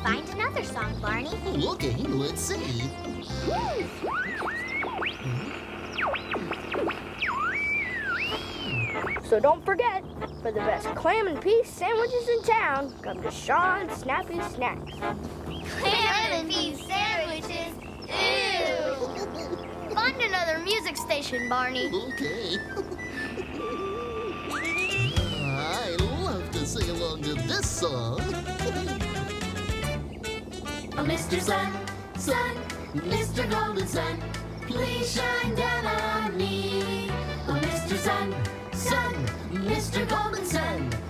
find another song, Barney. Okay, let's see. So don't forget, for the best clam and peas sandwiches in town, come to Sean's Snappy Snacks. Clam and peas sandwiches? Ew! Find another music station, Barney. Okay. I love to sing along to this song. Oh, Mr. Sun, Sun, Mr. Golden Sun, please shine down on me. Oh, Mr. Sun, Sun, Mr. Golden Sun,